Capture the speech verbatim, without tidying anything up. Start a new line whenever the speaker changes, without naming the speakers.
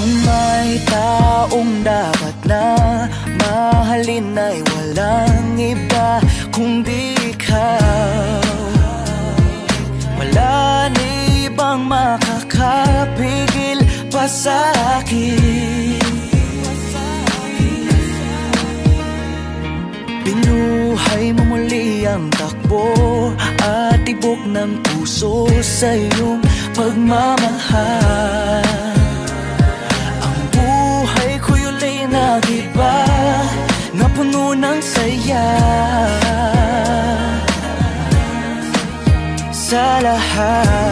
Kung may taong dapat na mahalin ay walang iba kundi ikaw. Wala na ibang makakapigil pa sa akin. Binuhay mo muli ang takbo at tibok ng puso sa iyong pagmamahal. Nag-iba na puno ng saya sa lahat.